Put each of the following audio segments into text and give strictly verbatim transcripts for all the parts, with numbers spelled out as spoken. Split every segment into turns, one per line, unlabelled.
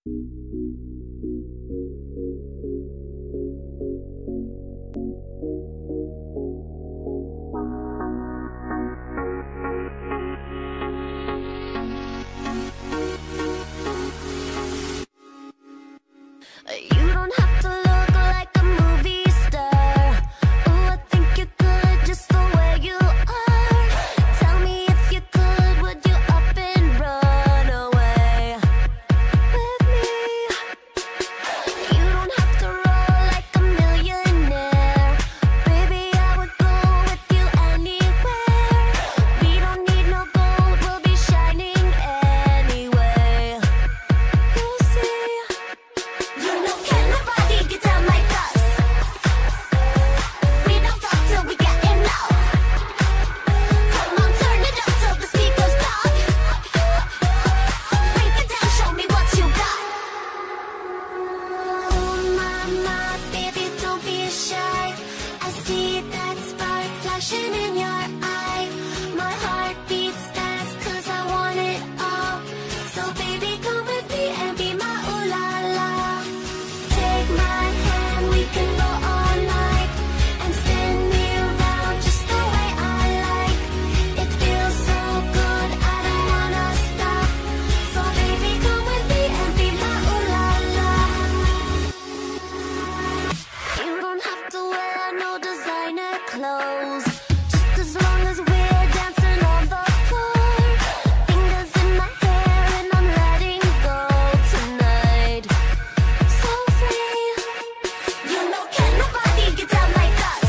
You don't have to look like a movie star. Ooh, I think you're good just the way you are. Tell me if you could, would you up and run away with me? You don't have to roll like a millionaire. Baby, I would go with you anywhere. We don't need no gold, we'll be shining anyway. You see, you know, can nobody get down like us? We don't stop till we get enough. Come on, turn it up till the speakers pop. Break it down, show me what you got. Oh my, my, baby, don't be shy. I see that spark flashing in your eye. My heart beats fast 'cause I want it all. So baby, come with me and be my ooh la la. Take my hand, we can go all night and spin me around just the way I like. It feels so good, I don't wanna stop. So baby, come with me and be my ooh la la. You don't have to wear no designer clothes, just as long as we're dancing on the floor. Fingers in my hair and I'm letting go tonight. So free, you know, can nobody get down like us?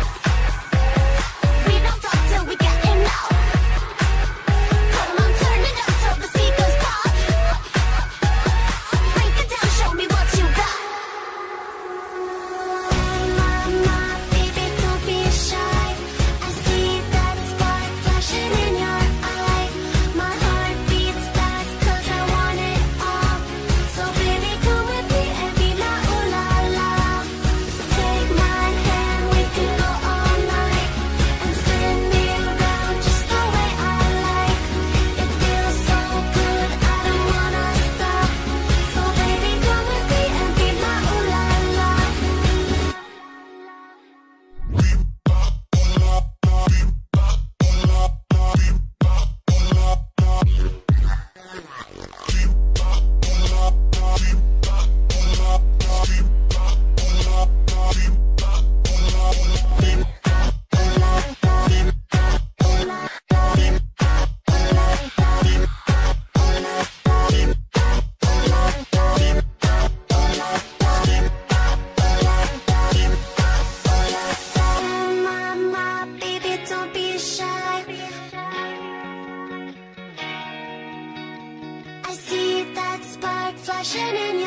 We don't stop till we get enough. Come on, turn it up till the speakers pop. Break it down, show me what you got. My, my, baby, don't be shy. I see that spark flashing in your eye. My heart beats fast 'cause I want it all. So baby, come with me and be my ooh la la. Take my hand, we can go all night and spin me around just the way I like. It feels so good, I don't wanna stop. So baby, come with me and be my ooh la la. My, my, baby, don't be shy. I see that spark flashing in your